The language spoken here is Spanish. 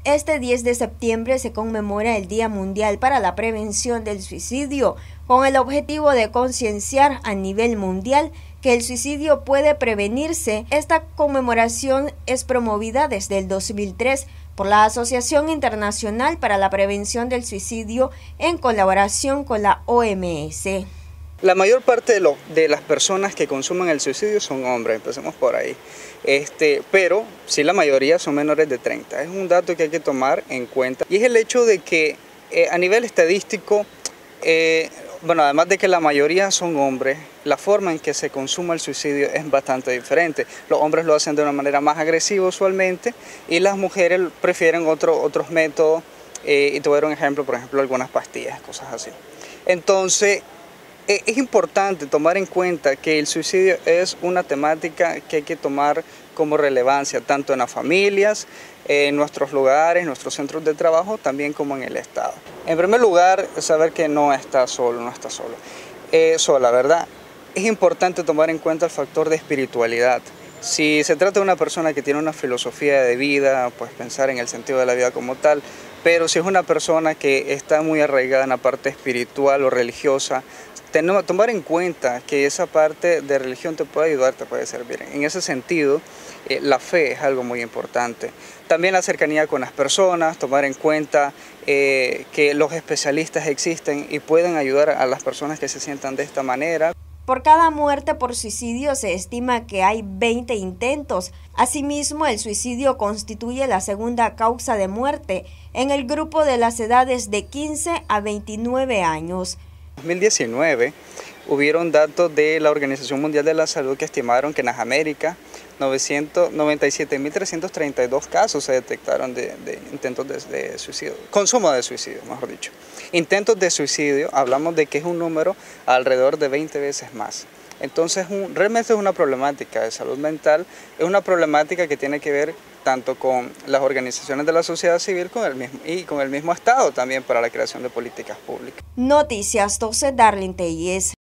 Este 10 de septiembre se conmemora el Día Mundial para la Prevención del Suicidio, con el objetivo de concienciar a nivel mundial que el suicidio puede prevenirse. Esta conmemoración es promovida desde el 2003 por la Asociación Internacional para la Prevención del Suicidio en colaboración con la OMS. La mayor parte de las personas que consumen el suicidio son hombres, empecemos por ahí. Pero sí, la mayoría son menores de 30. Es un dato que hay que tomar en cuenta. Y es el hecho de que a nivel estadístico, además de que la mayoría son hombres, la forma en que se consuma el suicidio es bastante diferente. Los hombres lo hacen de una manera más agresiva usualmente y las mujeres prefieren otros métodos. Y te voy a dar un ejemplo, por ejemplo, algunas pastillas, cosas así. Entonces, es importante tomar en cuenta que el suicidio es una temática que hay que tomar como relevancia, tanto en las familias, en nuestros lugares, nuestros centros de trabajo, también como en el Estado. En primer lugar, saber que no está solo, sola, ¿verdad? Es importante tomar en cuenta el factor de espiritualidad. Si se trata de una persona que tiene una filosofía de vida, pues pensar en el sentido de la vida como tal, pero si es una persona que está muy arraigada en la parte espiritual o religiosa, tomar en cuenta que esa parte de religión te puede ayudar, te puede servir. En ese sentido, la fe es algo muy importante. También la cercanía con las personas, tomar en cuenta que los especialistas existen y pueden ayudar a las personas que se sientan de esta manera. Por cada muerte por suicidio se estima que hay 20 intentos. Asimismo, el suicidio constituye la segunda causa de muerte en el grupo de las edades de 15 a 29 años. En 2019 hubieron datos de la Organización Mundial de la Salud que estimaron que en las Américas 97.332 casos se detectaron de intentos de suicidio, consumo de suicidio, mejor dicho. Intentos de suicidio, hablamos de que es un número alrededor de 20 veces más. Entonces, realmente es una problemática de salud mental, es una problemática que tiene que ver tanto con las organizaciones de la sociedad civil con el mismo Estado también para la creación de políticas públicas. Noticias 12, Darlene Telles.